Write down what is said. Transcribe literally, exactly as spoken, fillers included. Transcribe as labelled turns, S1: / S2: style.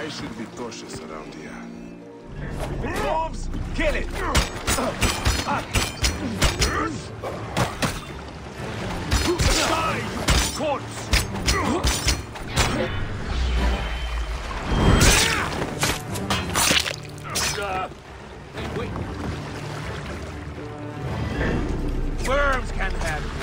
S1: I should be cautious around here.
S2: If it moves, kill it! Die, you corpse! Hey, wait! Worms can't have it.